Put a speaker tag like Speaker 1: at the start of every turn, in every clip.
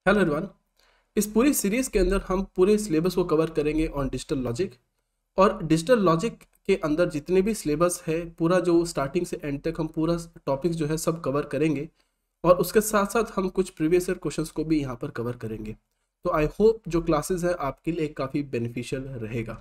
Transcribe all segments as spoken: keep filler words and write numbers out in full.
Speaker 1: Hello everyone. इस पूरी series के अंदर हम पूरे सिलेबस को कवर करेंगे ऑन डिजिटल लॉजिक। और डिजिटल लॉजिक के अंदर जितने भी सिलेबस है, पूरा जो स्टार्टिंग से एंड तक हम पूरा टॉपिक जो है सब कवर करेंगे। और उसके साथ साथ हम कुछ प्रीवियस ईयर क्वेश्चंस को भी यहाँ पर कवर करेंगे। तो आई होप जो क्लासेस है आपके लिए काफ़ी बेनिफिशियल रहेगा।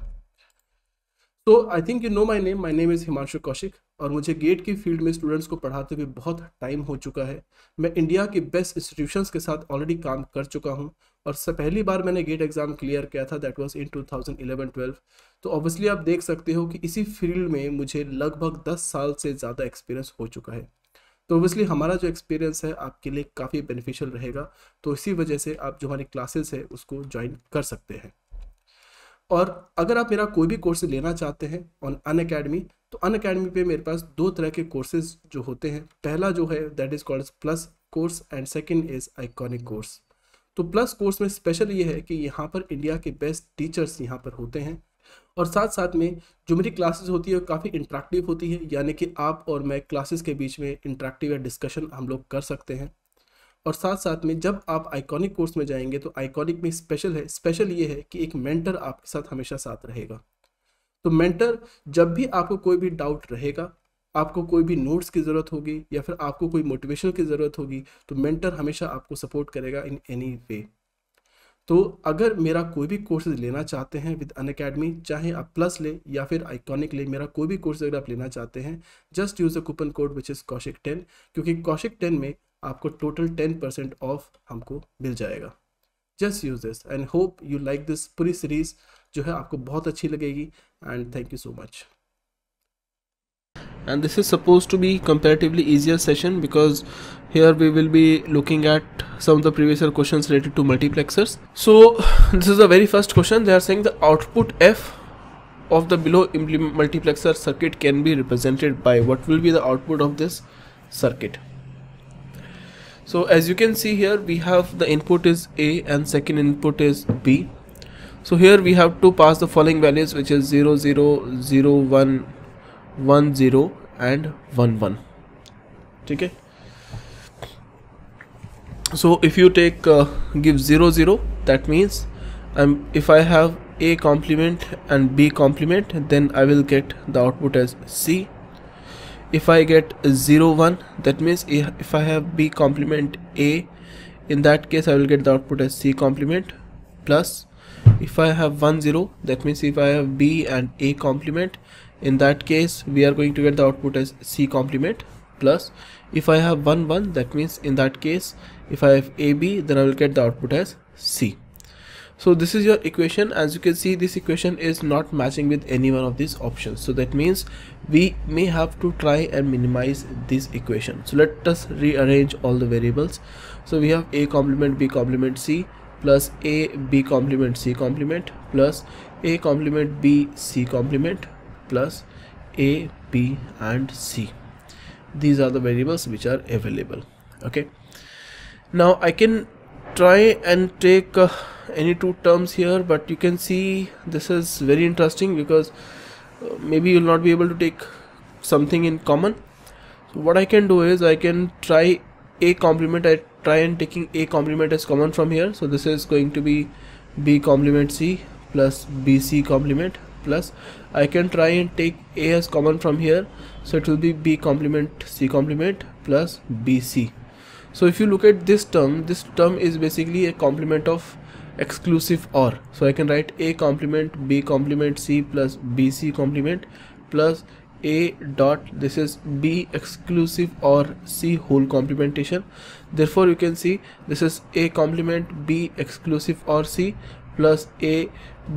Speaker 1: तो I think you know my name my name is Himanshu Kaushik, और मुझे गेट की फील्ड में स्टूडेंट्स को पढ़ाते हुए बहुत टाइम हो चुका है। मैं इंडिया के बेस्ट इंस्टीट्यूशंस के साथ ऑलरेडी काम कर चुका हूँ। और सबसे पहली बार मैंने गेट एग्ज़ाम क्लियर किया था, that was in two thousand eleven twelve. तो ऑब्वियसली आप देख सकते हो कि इसी फील्ड में मुझे लगभग दस साल से ज़्यादा एक्सपीरियंस हो चुका है। तो ऑब्वियसली हमारा जो एक्सपीरियंस है आपके लिए काफ़ी बेनिफिशियल रहेगा। तो इसी वजह से आप जो हमारी क्लासेस है उसको ज्वाइन कर सकते हैं। और अगर आप मेरा कोई भी कोर्स लेना चाहते हैं ऑन अनअकैडमी, तो अनअकैडमी पे मेरे पास दो तरह के कोर्सेज जो होते हैं। पहला जो है that is called plus course and second is iconic course. तो प्लस कोर्स में स्पेशल ये है कि यहाँ पर इंडिया के बेस्ट टीचर्स यहाँ पर होते हैं। और साथ साथ में जो मेरी क्लासेस होती है वो काफ़ी इंटरेक्टिव होती है, यानी कि आप और मैं क्लासेस के बीच में इंटरेक्टिव या डिस्कशन हम लोग कर सकते हैं। और साथ साथ में जब आप आइकॉनिक कोर्स में जाएंगे तो आइकॉनिक में स्पेशल है स्पेशल ये है कि एक मेंटर आपके साथ हमेशा साथ रहेगा। तो मेंटर जब भी आपको कोई भी डाउट रहेगा, आपको कोई भी नोट्स की ज़रूरत होगी या फिर आपको कोई मोटिवेशन की ज़रूरत होगी, तो मेंटर हमेशा आपको सपोर्ट करेगा इन एनी वे। तो अगर मेरा कोई भी कोर्सेज लेना चाहते हैं विद अनअकैडमी, चाहे आप प्लस ले या फिर आइकॉनिक ले, मेरा कोई भी कोर्स अगर आप लेना चाहते हैं, just use a coupon code which is Kaushik ten, क्योंकि कौशिक टेन में आपको टोटल टेन परसेंट ऑफ हमको मिल जाएगा। Just use this and hope you like this. पूरी सीरीज जो है आपको बहुत अच्छी लगेगी and thank you so much.
Speaker 2: And this is supposed to be comparatively easier session because here we will be looking at some of the previous year questions related to multiplexers. So this is the very first question. They are saying the output F of the below multiplexer circuit can be represented by what will be the output of this circuit. So as you can see here, we have the input is A and second input is B. So here we have to pass the following values, which is zero zero zero one one zero and one one. Okay, so if you take uh, give zero zero, that means um, if I have A complement and B complement, then I will get the output as C. If I get zero one, that means if I have B complement A, in that case I will get the output as C complement. Plus if I have one zero, that means if I have B and A complement, in that case we are going to get the output as C complement. Plus if I have one one, that means in that case if I have A B, then I will get the output as C. So this is your equation. As you can see, this equation is not matching with any one of these options, so that means we may have to try and minimize this equation. So let us rearrange all the variables. So we have A complement B complement C plus A B complement C complement plus A complement B C complement plus A B and C. These are the variables which are available. Okay, now I can try and take uh, any two terms here, but you can see this is very interesting because uh, maybe you will not be able to take something in common. So what I can do is I can try A complement. I try and taking A complement as common from here. So this is going to be B complement C plus B C complement, plus I can try and take A as common from here, so it will be B complement C complement plus B C. So if you look at this term, this term is basically a complement of exclusive OR. So I can write A complement B complement C plus B C complement plus A dot, this is B exclusive OR C whole complementation. Therefore you can see this is A complement B exclusive OR C plus A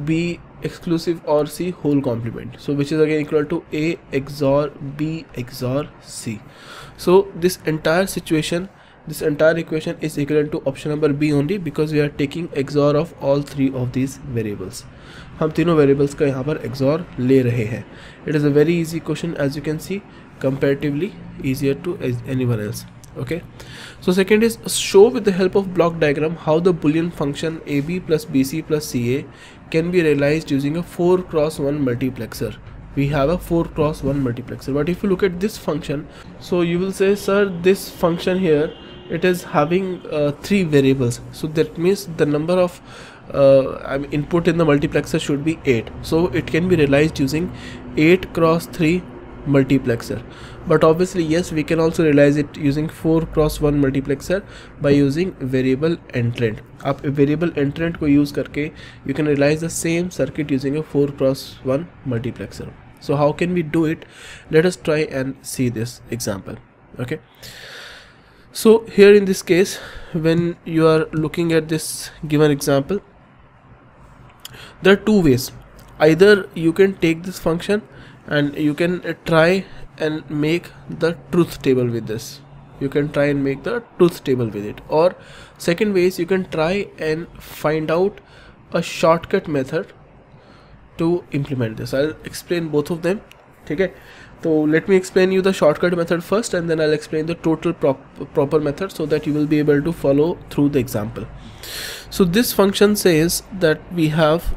Speaker 2: B exclusive OR C whole complement, so which is again equal to A X O R B X O R C. So this entire situation, this entire equation is equivalent to option number B only, because we are taking X O R of all three of these variables. हम तीनों variables का यहाँ पर X O R ले रहे हैं. It is a very easy question, as you can see, comparatively easier to anyone else. Okay, so second is show with the help of block diagram how the Boolean function A B plus B C plus C A can be realized using a four cross one multiplexer. We have a four cross one multiplexer, but if you look at this function, so you will say, sir, this function here it is having uh, three variables, so that means the number of uh, input in the multiplexer should be eight. So it can be realized using eight cross three multiplexer. But obviously yes, we can also realize it using four cross one multiplexer by using variable entrant. आप variable entrant को use करके you can realize the same circuit using a four cross one multiplexer. So how can we do it? Let us try and see this example. Okay, so here in this case, when you are looking at this given example, there are two ways. Either you can take this function and you can uh, try and make the truth table with this. You can try and make the truth table with it. Or second way is you can try and find out a shortcut method to implement this. I'll explain both of them. Okay, so let me explain you the shortcut method first, and then I'll explain the total prop proper method so that you will be able to follow through the example. So this function says that we have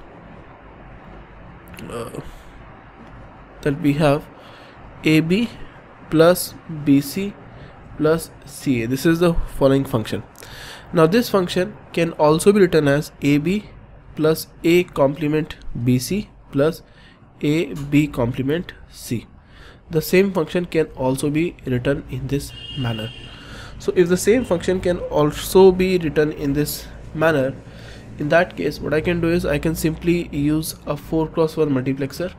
Speaker 2: uh, that we have A B plus B C plus C A. This is the following function. Now this function can also be written as A B plus A complement B C plus A B complement C. The same function can also be written in this manner. So if the same function can also be written in this manner, in that case what I can do is I can simply use a four cross one multiplexer.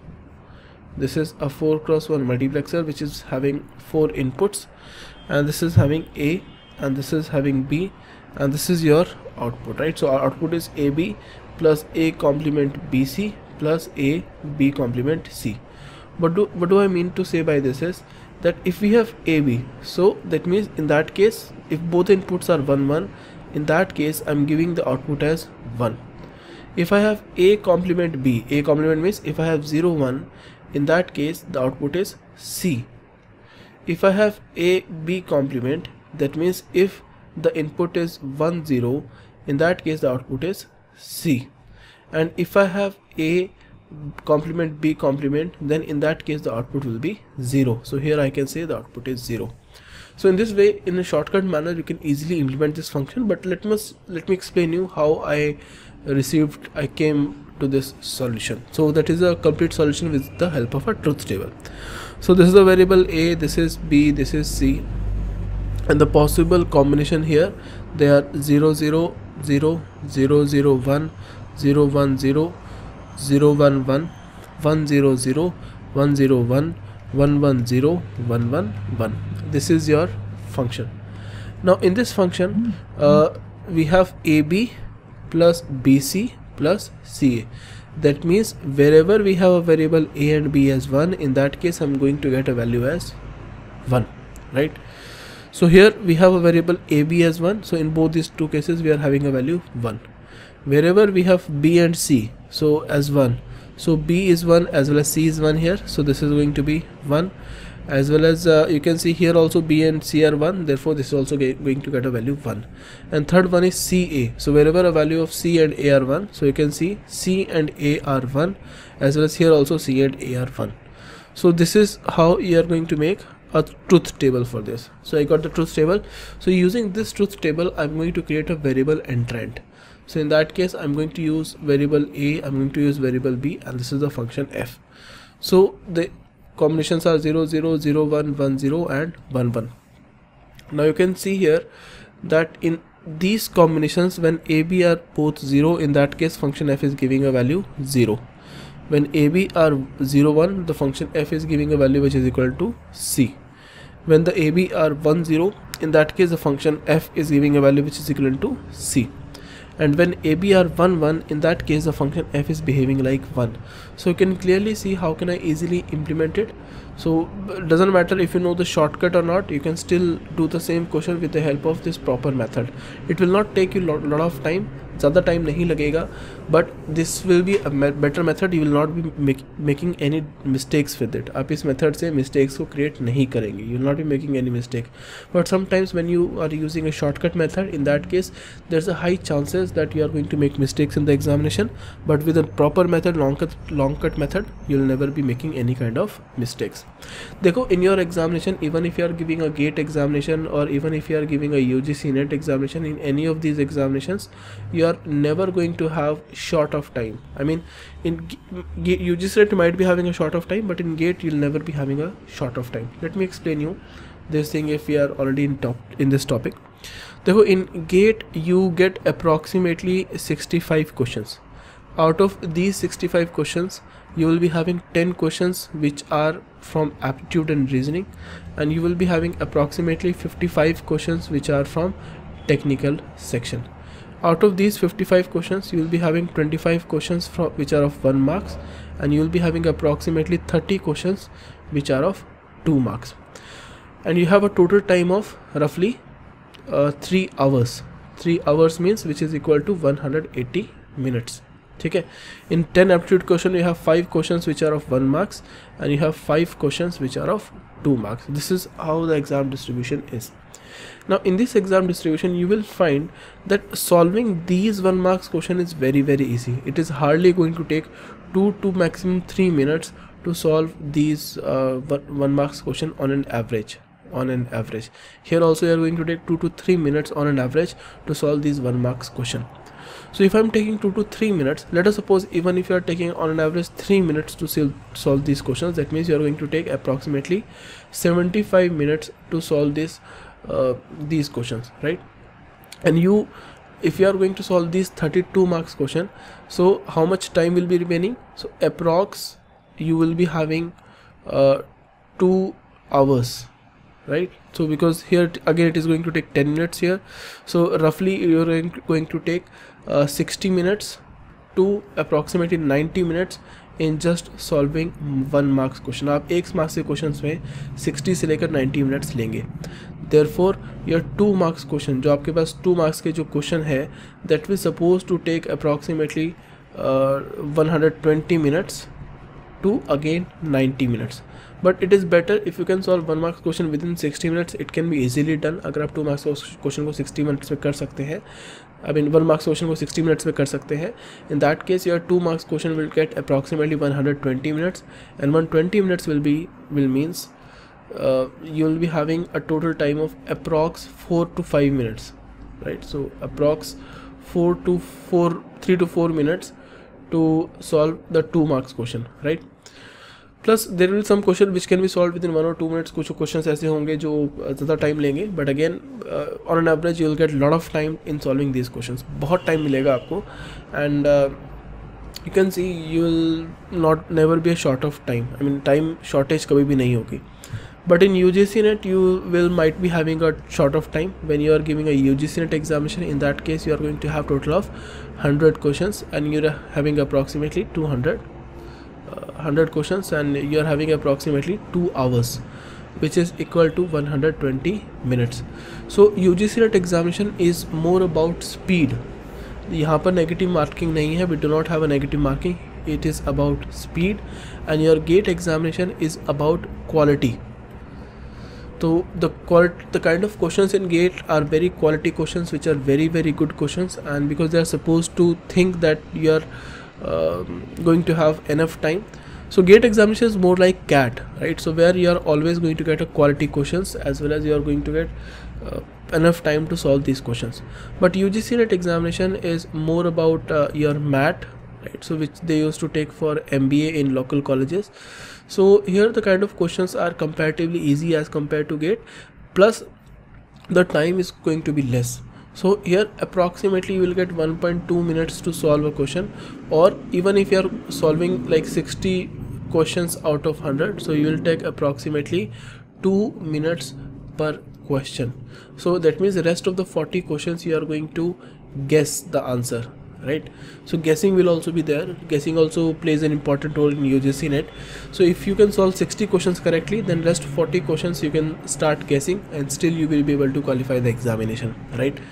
Speaker 2: This is a four cross one multiplexer which is having four inputs, and this is having A, and this is having B, and this is your output, right? So our output is A B plus A complement B C plus A B complement C. But do, what do I mean to say by this is that if we have A B, so that means in that case if both inputs are one one, in that case I'm giving the output as one. If I have A complement B, A complement means if I have zero one, in that case the output is C. If I have A B complement, that means if the input is one zero, in that case the output is C. And if I have A complement B complement, then in that case the output will be zero. So here I can say the output is zero. So in this way, in a shortcut manner, you can easily implement this function. But let me let me explain you how I received I came to this solution. So that is a complete solution with the help of a truth table. So this is the variable A, this is B, this is C, and the possible combination here, they are zero zero zero zero zero one zero one zero zero one one one zero zero one zero one one one zero one one one. This is your function. Now in this function uh, we have A B plus B C plus C A. That means wherever we have a variable A and B as one, in that case I'm going to get a value as one, right? So here we have a variable A B as one, so in both these two cases we are having a value one. Wherever we have B and C, so as one, so B is one as well as C is one here, so this is going to be one, as well as uh, you can see here also B and C are one, therefore this is also going to get a value one. And third one is C A, so wherever a value of C and A are one, so you can see C and A are one, as well as here also C and A are one. So this is how you are going to make a truth table for this. So I got the truth table. So using this truth table I'm going to create a variable entrant. So in that case I'm going to use variable A, I'm going to use variable B, and this is the function f. So the combinations are zero zero zero one one zero and one one. Now you can see here that in these combinations, when A B are both zero, in that case function f is giving a value zero. When A B are zero one, the function f is giving a value which is equal to C. When the A B are one zero, in that case the function f is giving a value which is equivalent to C. And when A B are one one, in that case the function f is behaving like one. So you can clearly see how can I easily implement it. So it doesn't matter if you know the shortcut or not, you can still do the same question with the help of this proper method. It will not take you lot, lot of time, ज़्यादा time नहीं लगेगा, but this will be a better method. You will not be making any mistakes with it. आप इस method से mistakes को create नहीं करेंगे. You will not be making any mistake. But sometimes when you are using a shortcut method, in that case there is a high chances that you are going to make mistakes in the examination. But with a proper method, long cut long cut method, you will never be making any kind of mistakes. देखो, in your examination, even if you are giving a gate examination और even if you are giving a U G C NET examination, in any of these examinations you are never going to have short of time. I mean, in U G C NET you might be having a short of time, but in GATE you'll never be having a short of time. Let me explain you this thing if we are already in top in this topic. देखो, in GATE you get approximately sixty-five questions. Out of these sixty-five questions, you will be having ten questions which are from aptitude and reasoning, and you will be having approximately fifty-five questions which are from technical section. Out of these fifty-five questions, you will be having twenty-five questions from which are of one marks, and you will be having approximately thirty questions which are of two marks, and you have a total time of roughly uh, three hours. Three hours means which is equal to one hundred eighty minutes. ठीक है. In ten aptitude question you have five questions which are of one marks, and you have five questions which are of two marks. This is how the exam distribution is. Now in this exam distribution you will find that solving these one marks question is very very easy. It is hardly going to take two to maximum three minutes to solve these uh, one, one marks question on an average. On an average, here also you are going to take two to three minutes on an average to solve these one marks question. So if I'm taking two to three minutes, let us suppose even if you are taking on an average three minutes to solve these questions, that means you are going to take approximately seventy-five minutes to solve this uh, these questions, right? And you, if you are going to solve these thirty-two marks question, so how much time will be remaining? So approx you will be having uh, two hours, right? So because here again it is going to take ten minutes here, so roughly you are going to take uh, sixty minutes to approximately ninety minutes in just solving one marks question. आप एक marks के questions में sixty से लेकर ninety minutes लेंगे. Therefore your two marks question, जो आपके पास two marks के जो क्वेश्चन है, that will supposed to take approximately uh, one hundred twenty minutes to again ninety minutes. But it is better if you can solve one marks question within sixty minutes. It can be easily done. अगर आप two marks question को sixty minutes में कर सकते हैं, I mean one marks question को sixty minutes में कर सकते हैं, in that case your two marks question will get approximately one hundred twenty minutes, and one hundred twenty minutes will be will means uh, you will be having a total time of approx four to five minutes, right? So approx four to four three to four minutes to solve the two marks question, right? Plus there will be some question which can be solved within one or two minutes. कुछ questions ऐसे होंगे जो ज़्यादा time लेंगे, but again uh, on an average you will get lot of time in solving these questions. बहुत time मिलेगा आपको, and uh, you can see you will not never be a short of time. I mean time shortage कभी भी नहीं होगी. But in U G C NET you will might be having a short of time when you are giving a U G C NET examination. In that case you are going to have total of one hundred questions, and you are having approximately two hundred one hundred questions, and you are having approximately two hours, which is equal to one hundred twenty minutes. So U G C NET examination is more about speed. यहाँ पर negative marking नहीं है. We do not have a negative marking. It is about speed, and your GATE examination is about quality. So the quality, the kind of questions in GATE are very quality questions, which are very very good questions, and because they are supposed to think that you are uh, going to have enough time. So GATE examination is more like CAT, right? So where you are always going to get a quality questions, as well as you are going to get uh, enough time to solve these questions. But U G C NET examination is more about uh, your math, right? So which they used to take for M B A in local colleges. So here the kind of questions are comparatively easy as compared to GATE, plus the time is going to be less. So here approximately you will get one point two minutes to solve a question, or even if you are solving like sixty questions out of one hundred, so you will take approximately two minutes per question. So that means the rest of the forty questions you are going to guess the answer, right? So guessing will also be there. Guessing also plays an important role in U G C NET. So if you can solve sixty questions correctly, then rest forty questions you can start guessing, and still you will be able to qualify the examination, right?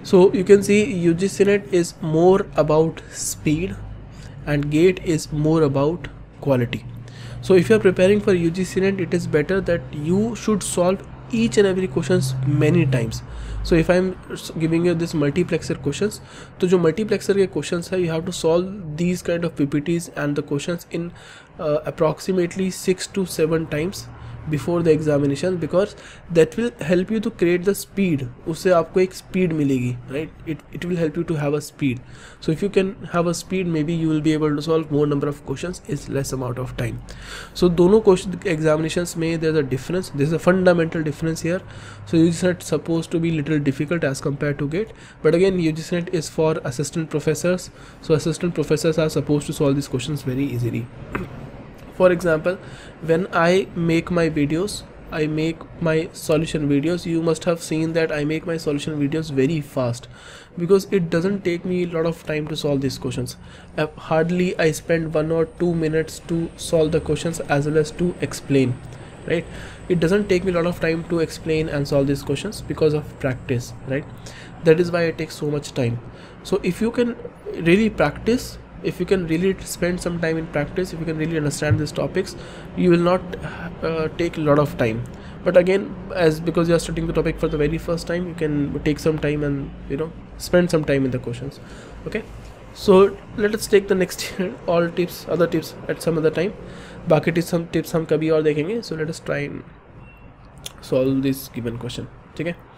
Speaker 2: So you can see U G C Net is more about speed and GATE is more about quality. So if you are preparing for U G C Net, it is better that you should solve each and every questions many times. So if I'm giving you this multiplexer questions, तो जो multiplexer के questions है, you have to solve these kind of P P Ts and the questions in uh, approximately six to seven times before the examination, because that will help you to create the speed. उससे आपको एक speed मिलेगी, right? It it will help you to have a speed. So if you can have a speed, maybe you will be able to solve more number of questions in less amount of time. So दोनों question examinations में there's a difference. There's a fundamental difference here. So U G C Net is supposed to be little difficult as compared to GATE, but again U G C Net is for assistant professors. So assistant professors are supposed to solve these questions very easily. For example, when I make my videos, I make my solution videos, you must have seen that I make my solution videos very fast, because it doesn't take me a lot of time to solve these questions. Uh, hardly I spend one or two minutes to solve the questions as well as to explain, right? It doesn't take me a lot of time to explain and solve these questions because of practice, right? That is why it takes so much time. So if you can really practice, if you can really spend some time in practice, if you can really understand these topics, you will not uh, take a lot of time. But again, as because you are studying the topic for the very first time, you can take some time and, you know, spend some time in the questions. Okay, so let us take the next all tips, other tips at some other time. बाकी tips some tips हम कभी और देखेंगे. So let us try and solve this given question. ठीक है.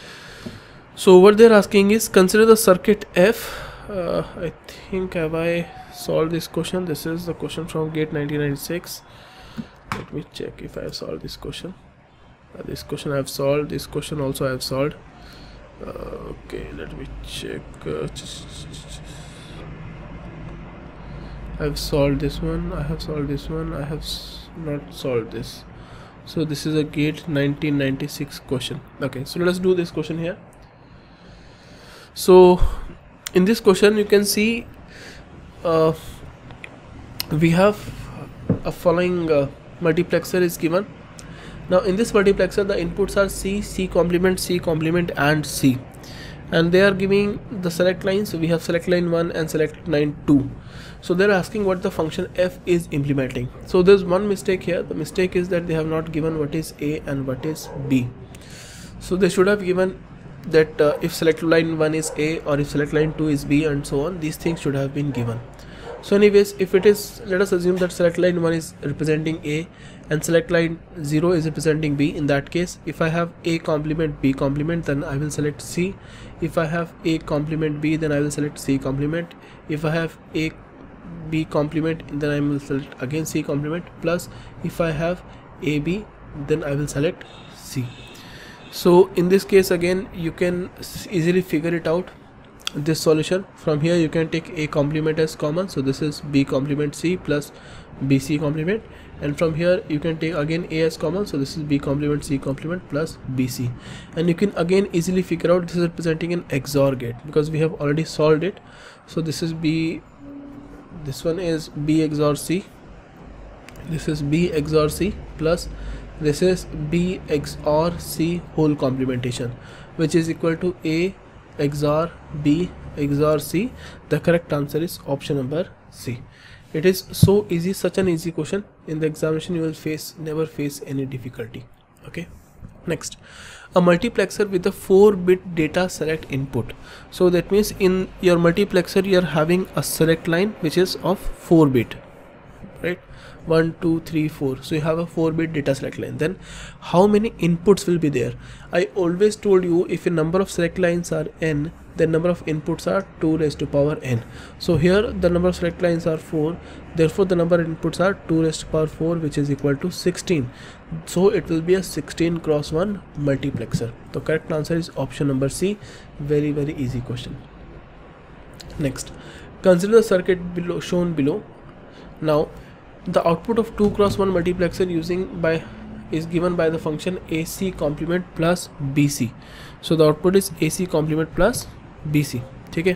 Speaker 2: So what they are asking is, consider the circuit F. Uh, I think have I solved this question. This is the question from GATE nineteen ninety-six. Let me check if I have solved this question. Uh, this question I have solved. This question also I have solved. Uh, okay, let me check. Uh, I have solved this one. I have solved this one. I have not solved this. So this is a GATE nineteen ninety-six question. Okay, so let us do this question here. So in this question you can see uh, we have a following uh, multiplexer is given. Now in this multiplexer the inputs are C, C complement, C complement and C, and they are giving the select line. So we have select line one and select line two. So they're asking what the function F is implementing. So there's one mistake here. The mistake is that they have not given what is A and what is B. So they should have given that uh, if select line one is A or if select line two is B and so on. These things should have been given. So anyways, if it is, let us assume that select line one is representing A and select line zero is representing B. In that case, if I have A complement B complement, then I will select C. If I have A complement B, then I will select C complement. If I have A B complement, then I will select again C complement, plus if I have A B, then I will select C. So in this case again you can easily figure it out, this solution. From here you can take A complement as common, so this is B complement C plus B C complement, and from here you can take again A as common, so this is B complement C complement plus B C, and you can again easily figure out this is representing an X O R gate because we have already solved it. So this is B, this one is B X O R C, this is B X O R C plus this is B X O R C whole complementation, which is equal to A X O R B X O R C. The correct answer is option number C. It is so easy, such an easy question. In the examination you will face never face any difficulty. Okay, next, a multiplexer with a four bit data select input. So that means in your multiplexer you are having a select line which is of four bit, right? one two three four. So you have a four bit data select line. Then how many inputs will be there? I always told you, if a number of select lines are n, then number of inputs are two raised to power n. So here the number of select lines are four, therefore the number of inputs are two raised to power four, which is equal to sixteen. So it will be a sixteen cross one multiplexer. The correct answer is option number C. Very very easy question. Next, consider the circuit below shown below. Now the output of two cross one multiplexer using by is given by the function A C complement plus B C. So the output is A C complement plus B C. Okay,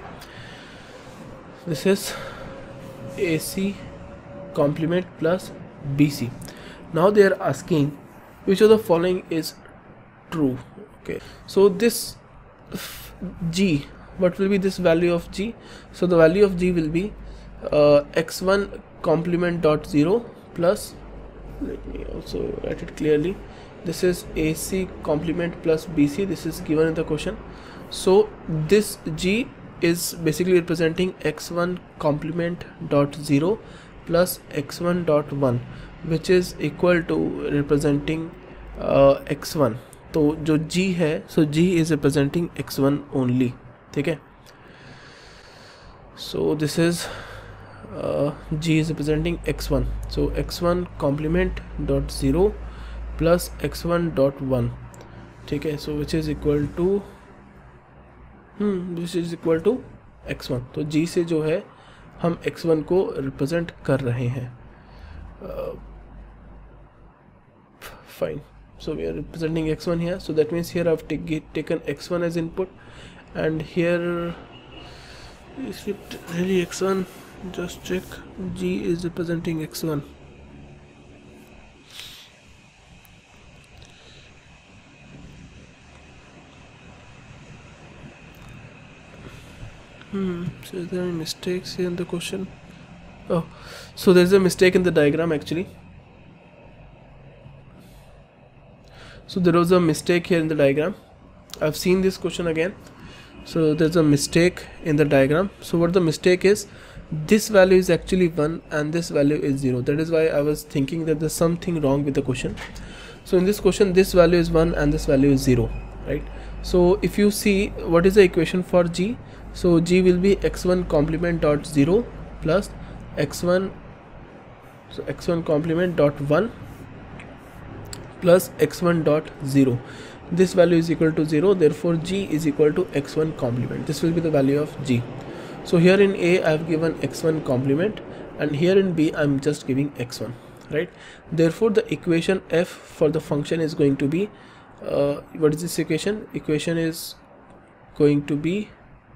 Speaker 2: this is A C complement plus B C. Now they are asking which of the following is true. Okay, so this g, what will be this value of g? So the value of g will be uh, x one complement dot zero plus, let me also write it clearly, this is ac complement plus bc, this is given in the question. So this g is basically representing x one complement dot zero plus x one dot one, which is equal to representing uh, x one. तो जो g है, so g is representing x one only, ठीक है. So this is uh, g is representing x one, so x one complement dot zero plus x one dot one, ठीक है. So which is equal to hmm this is equal to X one. तो g से जो है हम x one को represent कर रहे हैं. Fine, so we are representing x one here, so that means here I've taken x one as input, and here is it really x one? Just check. G is representing x one. Hmm, so is there any mistakes here in the question? Oh, so there's a mistake in the diagram actually. So there was a mistake here in the diagram. I've seen this question again. So there's a mistake in the diagram. So what the mistake is, this value is actually one and this value is zero. That is why I was thinking that there's something wrong with the question. So in this question, this value is one and this value is zero, right? So if you see what is the equation for g, so g will be x one complement dot zero plus x one, so x one complement dot one plus x one dot zero. This value is equal to zero, therefore g is equal to x one complement. This will be the value of g. So here in A I have given x one complement, and here in B I am just giving x one, right? Therefore the equation f for the function is going to be uh, what is this equation? Equation is going to be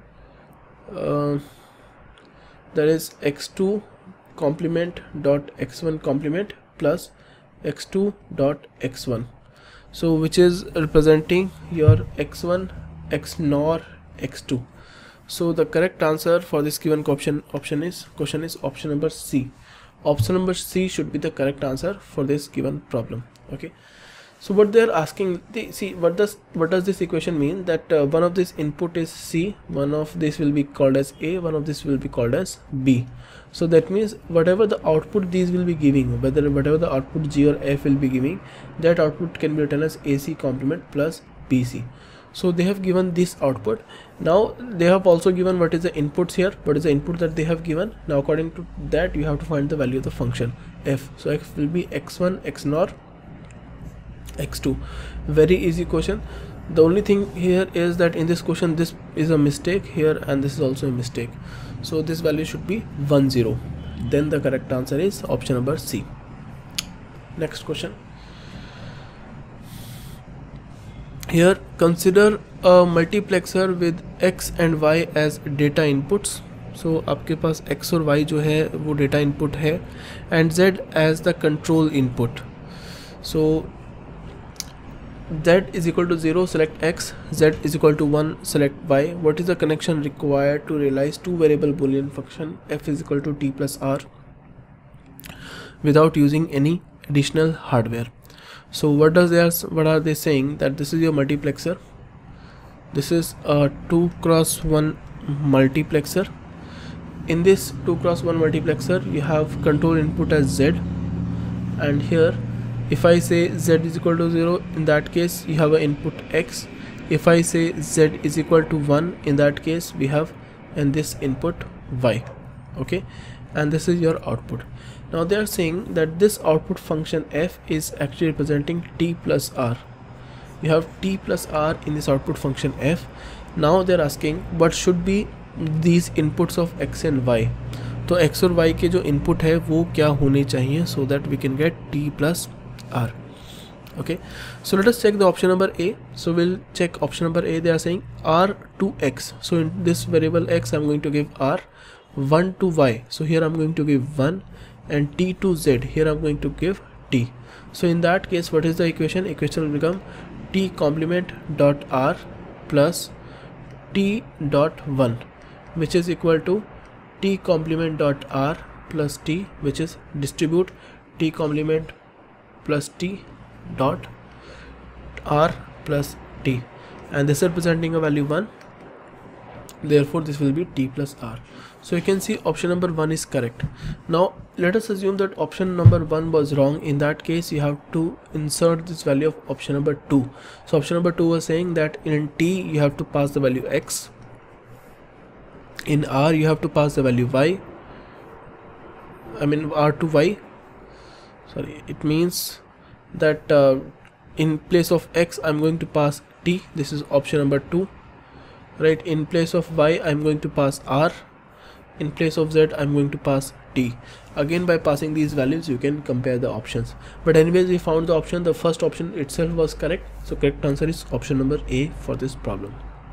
Speaker 2: uh, that is x two complement dot x one complement plus x two dot x one, so which is representing your x one x nor x two. So the correct answer for this given option option is question is option number C. Option number C should be the correct answer for this given problem. Okay, so what they are asking, they, see what does what does this equation mean, that uh, one of this input is C, one of this will be called as A, one of this will be called as B. So that means whatever the output these will be giving, whether whatever the output G or F will be giving, that output can be written as A C complement plus B C. So they have given this output. Now they have also given what is the inputs here, what is the input that they have given. Now according to that you have to find the value of the function f. So f will be x one x nor x two. Very easy question. The only thing here is that in this question this is a mistake here and this is also a mistake. So this value should be one zero. Then the correct answer is option number C. Next question. Here consider a multiplexer with x and y as data inputs. So आपके पास x और y जो है वो data input है and z as the control input. So z is equal to zero, select x, z is equal to one, select y. What is the connection required to realize two variable boolean function f is equal to t plus r without using any additional hardware? So what does they are what are they saying, that this is your multiplexer, this is a two cross one multiplexer. In this two cross one multiplexer you have control input as z, and here if I say z is equal to zero, in that case you have an input x. If I say z is equal to one, in that case we have and this input y. Okay, and this is your output. Now they are saying that this output function f is actually representing t plus r. You have t plus r in this output function f. Now they are asking what should be these inputs of x and y. तो x और y के जो input है वो क्या होने चाहिए, so that we can get t plus r. Okay, so let us check the option number A. So we'll check option number A. They are saying r to x. So in this variable x I'm going to give r, one to y. So here I'm going to give one, and t to z, here I'm going to give t. So in that case what is the equation? Equation will become t complement dot r plus t dot one, which is equal to t complement dot r plus t, which is distribute t complement plus t dot r plus t, and this is representing a value one, therefore this will be t plus r. So you can see option number one is correct. Now let us assume that option number one was wrong. In that case you have to insert this value of option number two. So option number two was saying that in t you have to pass the value x, in r you have to pass the value y, I mean r to y, sorry, it means that uh, in place of x I'm going to pass t, this is option number two, right? In place of y I'm going to pass r, in place of z I'm going to pass t. Again, by passing these values you can compare the options, but anyways we found the option, the first option itself was correct, so correct answer is option number A for this problem.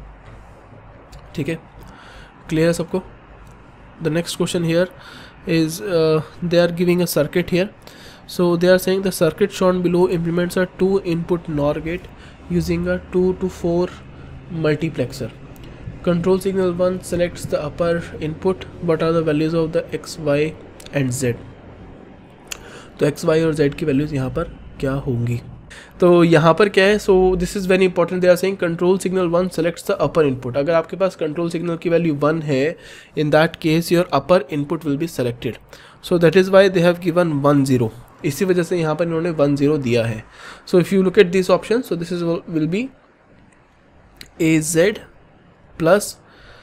Speaker 2: ठीक है, clear है सबको? The next question here is uh, they are giving a circuit here. So they are saying the circuit shown below implements a two input NOR gate using a two to four multiplexer. Control signal one selects the upper input. What are the values of the x, y and z? तो x, y और z की values यहाँ पर क्या होंगी? तो यहाँ पर क्या है? So this is very important. They are saying control signal one selects the upper input. अगर आपके पास कंट्रोल सिग्नल की वैल्यू वन है, in that case your upper input will be selected. So that is why they have given one zero. इसी वजह से यहाँ पर इन्होंने वन जीरो दिया है. So if you look at this option, so this is will be A Z plus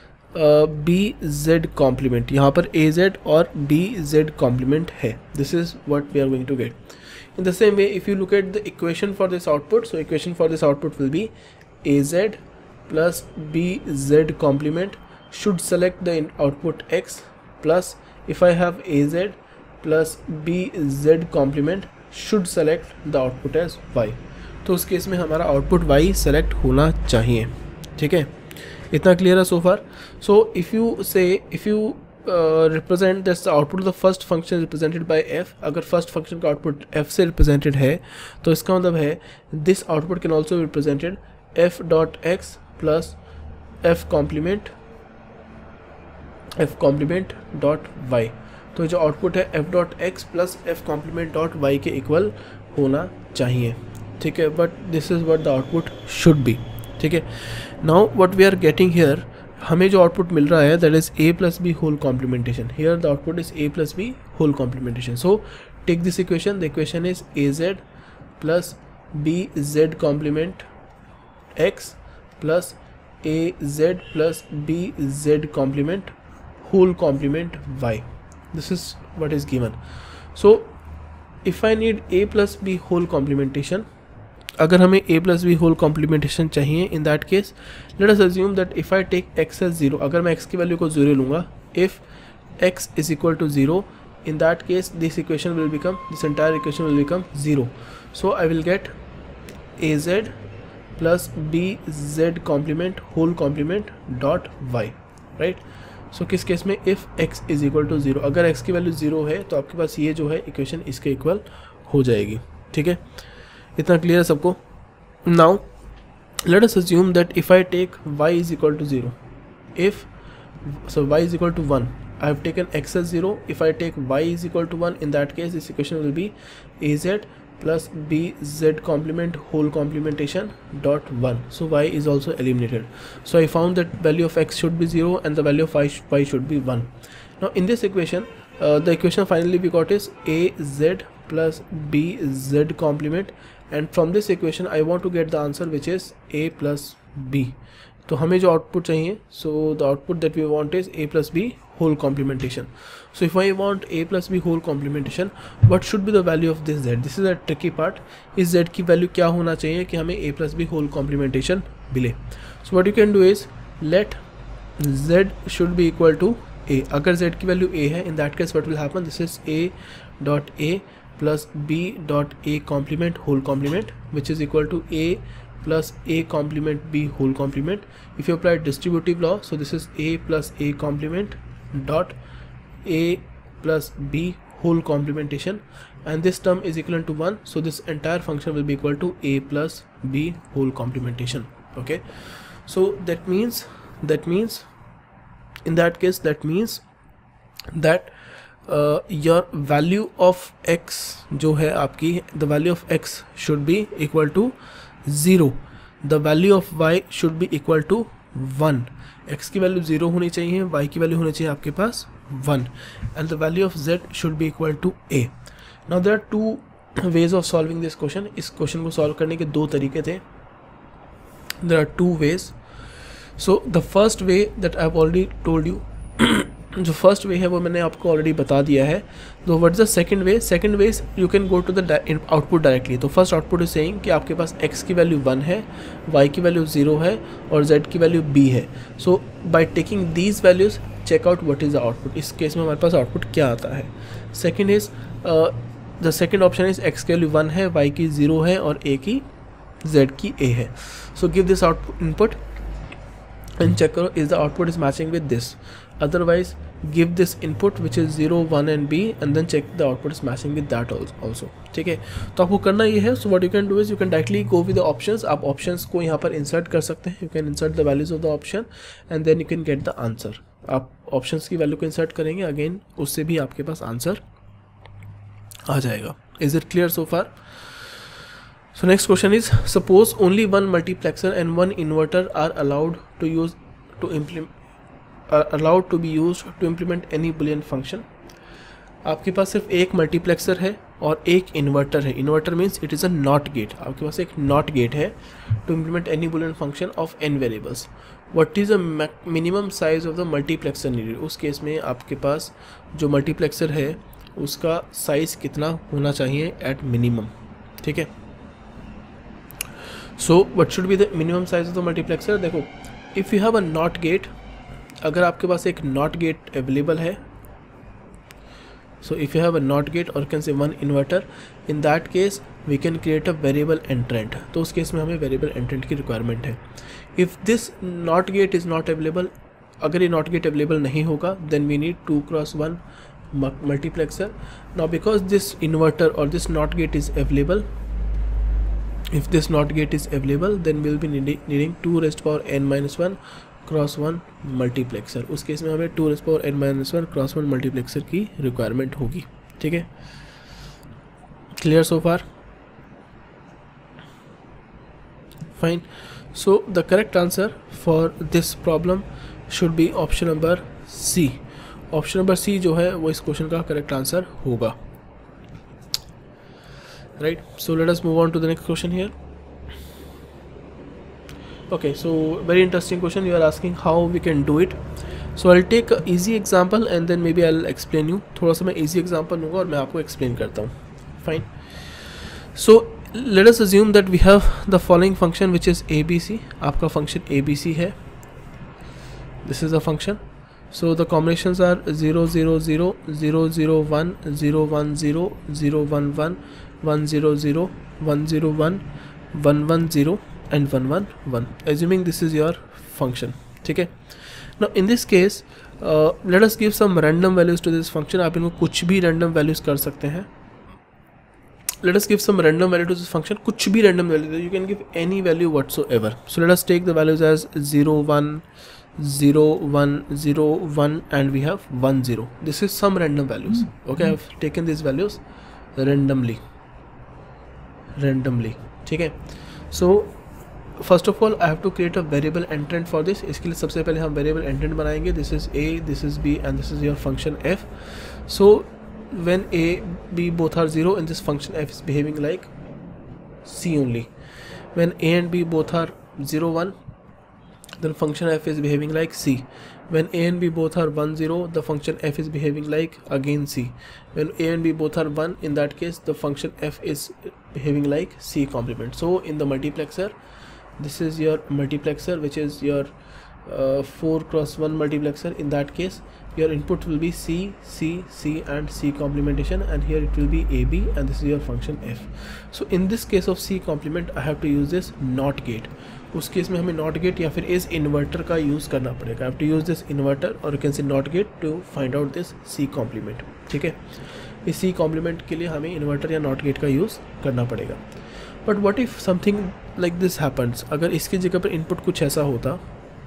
Speaker 2: B Z complement. यहाँ पर ए जेड और बी जेड कॉम्प्लीमेंट है. This is what we are going to get. In the same way, if you look at the equation for this output, so equation for this output will be A Z plus B Z complement should select the output X, plus if I have A Z plus B Z complement should select the output as Y. तो उस case में हमारा output Y select होना चाहिए. ठीक है, इतना clear है so far. So if you say, if you Uh, represent this output of the first function is represented by f. अगर first function का output f से represented है तो इसका मतलब है this output can also be represented f dot x plus f complement f complement dot y. तो जो output है f dot x plus f complement dot y के equal होना चाहिए. ठीक है, but this is what the output should be. ठीक है, now what we are getting here, हमें जो आउटपुट मिल रहा है that is A plus B whole complementation. Here the output is A plus B whole complementation. So take this equation. The equation is A Z plus B Z complement X plus A Z plus B Z complement whole complement Y. This is what is given. So if I need A plus B whole complementation, अगर हमें a plus B whole complementation चाहिए, in that case late us assume that if I take x as zero, अगर मैं x की value को zero लूँगा, if x is equal to zero, in that case this equation will become, this entire equation will become zero. So I will get A Z plus B Z complement whole complement dot Y. Right, so किस case में if x is equal to zero, अगर x की value zero है तो आपके पास ये जो है इक्वेशन इसके इक्वल हो जाएगी. ठीक है, इतना क्लियर है सबको. Now let us assume that if I take y is equal to zero, if so y is equal to one, I have taken x as zero. If I take y is equal to one, in that case this equation will be a z प्लस b z complement whole complementation dot one. So y is also eliminated. So I found that value of x should be zero and the value of y, y should be one. Now in this equation, uh, the equation finally we got is a z plus b z complement, and from this equation I want to get the answer which is a plus b. तो हमें जो output चाहिए, so the output that we want is a plus b whole complementation. So if I want a plus b whole complementation, what should be the value of this z? This is a tricky part. इस z की value क्या होना चाहिए कि हमें a plus b whole complementation मिले? So what you can do is let z should be equal to a. अगर z की value a है, in that case what will happen? This is a dot a plus b dot a complement whole complement, which is equal to a plus a complement b whole complement. If you apply distributive law, so this is a plus a complement dot a plus b whole complementation, and this term is equivalent to one, so this entire function will be equal to a plus b whole complementation. Okay, so that means that means in that case that means that uh, your value of x जो है आपकी, the value of x should be equal to zero, the value of y should be equal to one. x की value zero होनी चाहिए, y की value होनी चाहिए आपके पास one, and the value of z should be equal to a. Now there are two ways of solving this question. इस question को सॉल्व करने के दो तरीके थे. There are two ways. So the first way that I've already told you, जो first way है वो मैंने आपको ऑलरेडी बता दिया है. तो what is the second way? Second way you can go to the output directly. तो फर्स्ट आउटपुट इज सेइंग कि आपके पास x की वैल्यू वन है, y की वैल्यू ज़ीरो है और z की वैल्यू b है. So by taking these values check out what is the output. इस केस में हमारे पास आउटपुट क्या आता है. Second is the second option is x की वैल्यू वन है, y की ज़ीरो है और a की z की a है. So give this output input and check is the output is matching with this. Otherwise give this input which is zero, one and b and then check the output is matching with that also. ठीक है, तो आपको करना ये है. So what you can do is you can directly go with the options. आप options को यहाँ पर insert कर सकते हैं. You can insert the values of the option and then you can get the answer. आप options की value को insert करेंगे, again उससे भी आपके पास आंसर आ जाएगा. Is it clear so far? So next question is, suppose only one multiplexer and one inverter are allowed to use to implement are allowed to be used to implement any boolean function. आपके पास सिर्फ एक multiplexer है और एक inverter है. Inverter means it is a not gate. आपके पास एक नॉट गेट है to implement any Boolean function of N variables. What is the minimum size of the multiplexer needed. उस केस में आपके पास जो मल्टीप्लेक्सर है उसका साइज कितना होना चाहिए एट मिनिमम. ठीक है, so what should be the minimum size of the multiplexer. देखो, if you have a not gate, अगर आपके पास एक नॉट गेट अवेलेबल है, so if you have a not gate और can say one inverter, in that case we can create a variable entrant. तो उस case में हमें वेरिएबल एंट्रेंट की रिक्वायरमेंट है. If this not gate is not available, अगर ये नॉट गेट अवेलेबल नहीं होगा, then we need to cross one multiplexer. Now because this inverter or this NOT gate is available, if this NOT gate is available, then we'll be needing, needing two raised to power n minus one cross one multiplexer. उस case में हमें two raised to power n minus one cross one multiplexer की requirement होगी. ठीक है, clear so far? Fine. So the correct answer for this problem should be option number C. Option number C जो है वो इस क्वेश्चन का correct answer होगा. Right, so let us move on to the next question here. Okay, so very interesting question. You are asking how we can do it. So I will take easy example and then maybe I will explain you. थोड़ा सा मैं easy example लूँगा और मैं आपको explain करता हूँ. Fine. So let us assume that we have the following function which is A B C. आपका फंक्शन ए बी सी है. This is a function. So the combinations are zero zero zero zero zero one zero one zero zero one one one zero zero one zero one one one zero and one one one. Assuming this is your function. ठीक है. Now in this case uh, let us give some random values to this function. आप इनको कुछ भी random values कर सकते हैं. Let us give some random value to this function. कुछ भी random value. You can give any value whatsoever. So let us take the values as zero one zero one zero one and we have one zero. This is some random values. Okay, I have taken these values randomly randomly. ठीक है. So first of all I have to create a variable entrant for this. इसके लिए सबसे पहले हम variable entrant बनाएंगे. This is a, this is b and this is your function f. So when a b both are zero and this function f is behaving like c only. When a and b both are zero one, then function f is behaving like c. When a and b both are one zero, the function f is behaving like again c. When a and b both are one, in that case the function f is behaving like c complement. So in the multiplexer, this is your multiplexer which is your uh, four cross one multiplexer. In that case your input will be c, c, c and c complementation, and here it will be a b and this is your function f. So in this case of c complement I have to use this NOT gate. उस case में हमें not gate या फिर इस inverter का use करना पड़ेगा. I have to use this inverter और you can say not gate to find out this C complement. ठीक है, इस सी कॉम्प्लीमेंट के लिए हमें इन्वर्टर या नॉट गेट का यूज़ करना पड़ेगा. But what if something like this happens. अगर इसकी जगह पर इनपुट कुछ ऐसा होता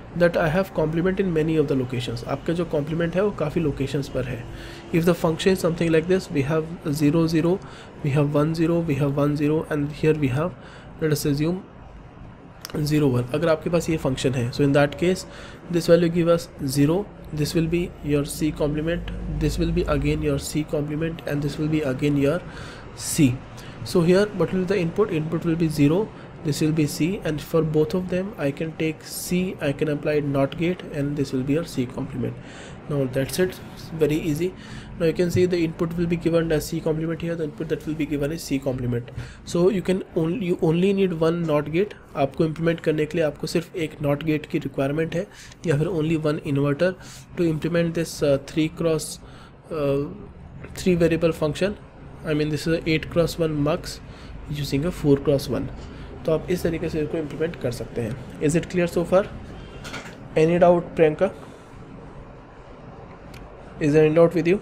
Speaker 2: that I have complement in many of the locations. आपका जो कॉम्प्लीमेंट है वो काफ़ी लोकेशंस पर है. If the function something like this, we have zero zero, we have one zero, we have one zero and here we have let us assume zero one. अगर आपके पास ये फंक्शन है, सो in that case this value give us zero, this will be your C complement, this will be again your C complement, and this will be again your C. So here what will be the input? Input will be zero, this will be C, and for both of them I can take C, I can apply NOT gate, and this will be your C complement. Now that's it, it's very easy. Now you can see the input will be given as C complement here, the input that will be given is C complement. So you can only you only need one NOT gate. आपको implement करने के लिए आपको सिर्फ एक NOT gate की requirement है, या फिर only one inverter to implement this uh, three cross uh, three variable function. I mean this is a eight cross one mux using a four cross one. तो आप इस तरीके से इसको implement कर सकते हैं. Is it clear so far? Any doubt, Priyanka? Is there any doubt with you?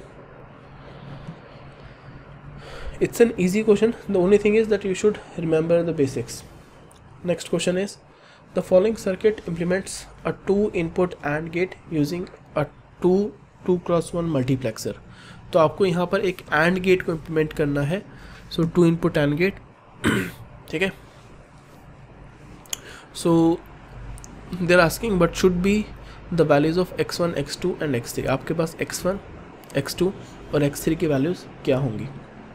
Speaker 2: It's an easy question. The only thing is that you should remember the basics. Next question is, the following circuit implements a two input AND gate using a two two cross one multiplexer. तो आपको यहाँ पर एक AND gate को implement करना है. So two input AND gate. ठीक है. So they're asking what should be the values of x one, x two and x three. आपके पास x one, x two और x three की values क्या होंगी?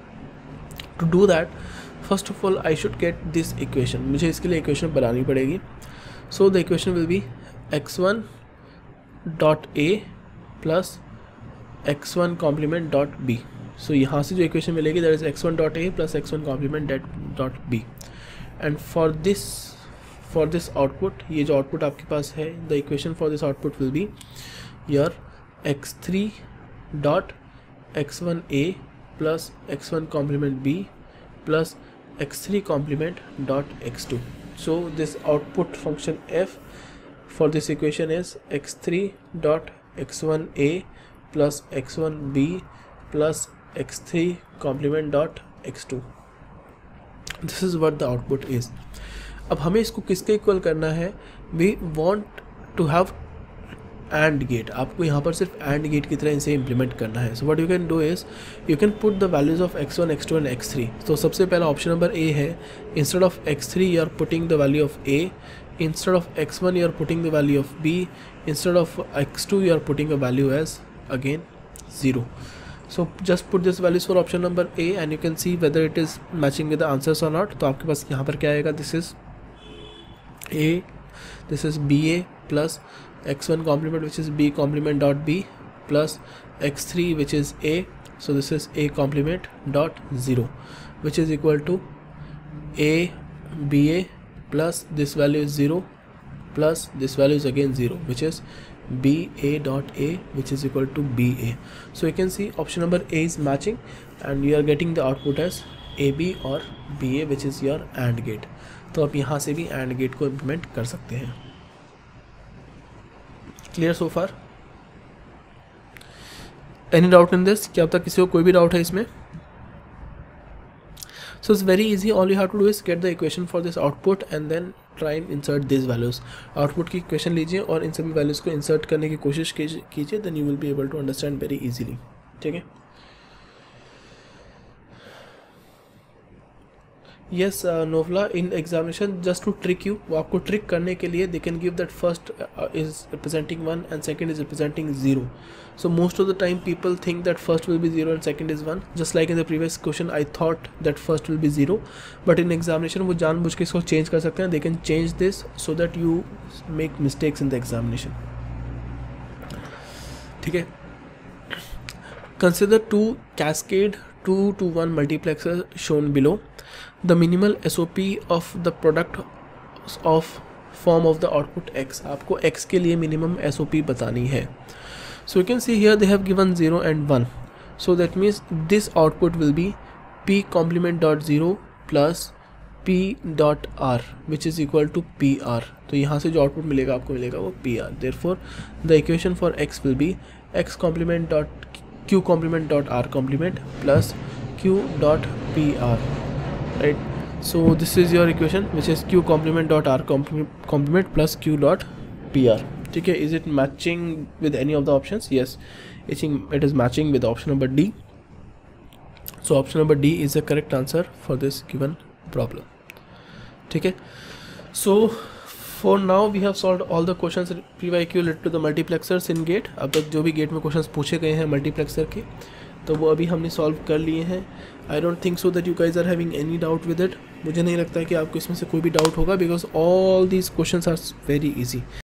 Speaker 2: To do that, first of all I should get this equation. मुझे इसके लिए equation बनानी पड़ेगी. So the equation will be x one dot a plus x one complement dot b. So यहाँ से जो equation मिलेगी that is x one dot a plus x one complement dot b. And for this for this output, ये जो output आपके पास है, the equation for this output will be your x three dot x one a plus x one complement b plus x three complement dot x two. So this output function f for this equation is x three dot x one a plus x one b plus x three complement dot x two. This is what the output is. अब हमें इसको किसके equal करना है? We want to have AND gate. आपको यहाँ पर सिर्फ AND gate की तरह इसे इम्प्लीमेंट करना है. So what you can do is you can put the values of x one, x two and x three. तो सबसे पहला ऑप्शन नंबर A है, instead of x three you are putting the value of A, instead of x one you are putting the value of B, instead of x two you are putting a value as again zero. So just put this values for option number A and you can see whether it is matching with the answers or not. तो आपके पास यहाँ पर क्या आएगा? This is A, this is B A plus x one complement which is B complement dot B plus x three which is A, so this is A complement dot zero which is equal to A B A plus this value is zero plus this value is again zero which is B A dot A which is equal to B A. So you can see option number A is matching and you are getting the output as A B or B A which is your AND gate. तो आप यहाँ से भी AND gate को implement कर सकते हैं. Clear so far? Any doubt in this? क्या अब तक किसी को कोई भी डाउट है इसमें? So it's very easy. All you have to do is get the equation for this output and then try and insert these values. Output की equation लीजिए और इन सभी values को insert करने की कोशिश कीजिए, then you will be able to understand very easily. ठीक है? Yes, uh, Novla, in examination just to trick you, वो आपको trick करने के लिए they can give that first uh, is representing one and second is representing zero. So most of the time people think that first will be zero and second is one. Just like in the previous question, I thought that first will be zero, but in examination वो जानबूझ के इसको change कर सकते हैं. They can change this so that you make mistakes in the examination. ठीक है? Consider two cascade two to one multiplexer shown below. The minimal S O P of the product of form of the output X. आपको X के लिए minimum S O P बतानी है. So you can see here they have given zero and one. So that means this output will be P complement dot zero plus P dot R which is equal to P R. तो यहाँ से जो output मिलेगा आपको मिलेगा वो P R. Therefore the equation for X will be X complement dot Q complement dot R complement plus Q dot P R. Right, so this is your equation which is Q complement dot R complement plus Q dot P R. ठीक है. Is it matching with any of the options? Yes, it is matching with option number D. So option number D is the correct answer for this given problem. ठीक है. So for now we have solve all the questions PYQ related to the multiplexers in gate. अब तक जो भी gate में questions पूछे गए हैं मल्टीप्लेक्सर के, तो वो अभी हमने सॉल्व कर लिए हैं. I don't think so that you guys are having any doubt with it. मुझे नहीं लगता है कि आपको इसमें से कोई भी डाउट होगा, because all these questions are very easy.